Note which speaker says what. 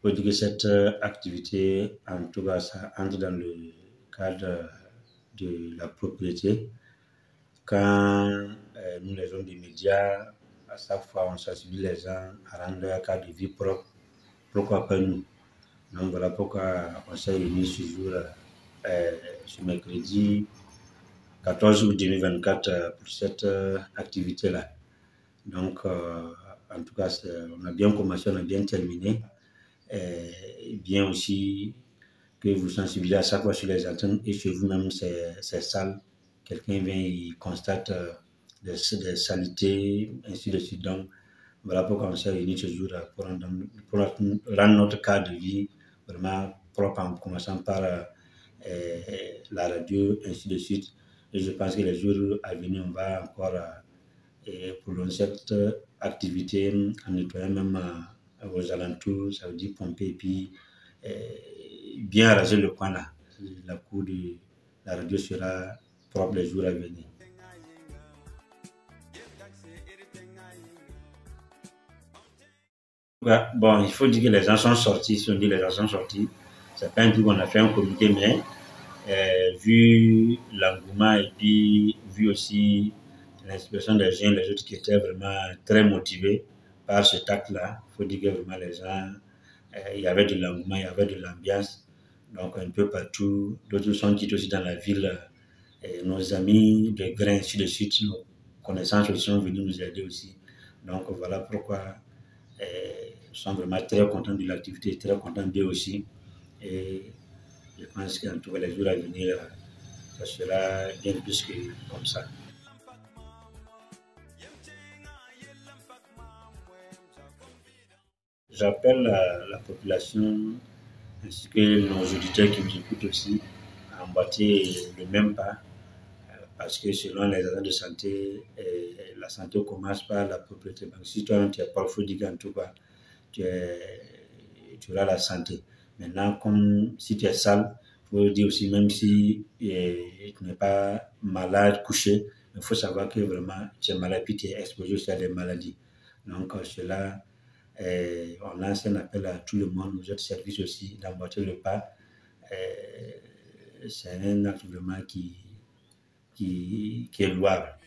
Speaker 1: faut dire que cette activité, en tout cas, ça entre dans le cadre de la propriété. Quand nous, les hommes des médias, à chaque fois, on sensibilise les gens à rendre leur cadre de vie propre, pourquoi pas nous? Donc voilà pourquoi on s'est réunis ce jour, ce mercredi 14 août 2024 pour cette activité-là. Donc, en tout cas, on a bien commencé, on a bien terminé. Et bien aussi que vous sensibilisez à chaque fois sur les antennes et chez vous-même, c'est sale. Quelqu'un vient, il constate des saletés, ainsi de suite. Donc, voilà pourquoi on s'est réunis ce jour pour rendre notre cadre de vie vraiment propre en commençant par la radio, ainsi de suite. Et je pense que les jours à venir, on va encore prolonger cette activité en nettoyant même aux alentours, ça veut dire pomper et puis bien raser le coin là. La cour de la radio sera propre les jours à venir. Ouais, bon, il faut dire que les gens sont sortis. Si on dit les gens sont sortis, c'est pas un truc qu'on a fait un comité, mais vu l'engouement et puis vu aussi l'inspiration des gens, les autres qui étaient vraiment très motivés par cet acte-là, il faut dire que vraiment les gens, il y avait de l'engouement, il y avait de l'ambiance, donc un peu partout. D'autres sont quittés aussi dans la ville, nos amis de grains, ainsi de suite, nos connaissances aussi sont venus nous aider aussi. Donc voilà pourquoi nous sommes vraiment très contents de l'activité, très contents d'eux aussi. Et je pense qu'en tout cas, les jours à venir, ça sera bien plus que comme ça. J'appelle la population ainsi que nos auditeurs qui nous écoutent aussi à emboîter le même pas parce que selon les agents de santé, la santé commence par la propriété. Donc, si toi, tu es parfois dit qu'en tout cas, tu auras la santé. Maintenant, comme si tu es sale, il faut dire aussi, même si tu n'es pas malade, couché, il faut savoir que vraiment tu es malade, puis tu es exposé aussi à des maladies. Donc, cela, on lance un appel à tout le monde, aux autres services aussi, d'emboîter le pas. C'est un acte vraiment qui est louable.